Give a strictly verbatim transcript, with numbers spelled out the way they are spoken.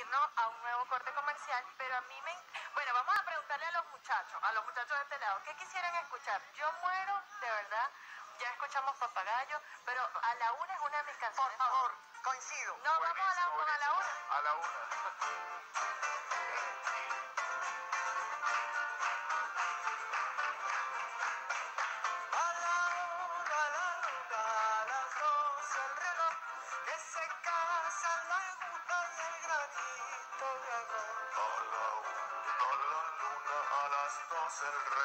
irnos a un nuevo corte comercial, pero a mí me... Bueno, vamos a preguntarle a los muchachos, a los muchachos de este lado, ¿qué quisieran escuchar? Yo muero, de verdad, ya escuchamos Papagayo, pero a la una es una de mis canciones. Por favor, coincido. No, vamos a la, con a la una. A la una. A la una, a la luna, a las dos el reloj, que se casa la aguja y el granito de arroz. A la una, a la luna, a las dos el reloj.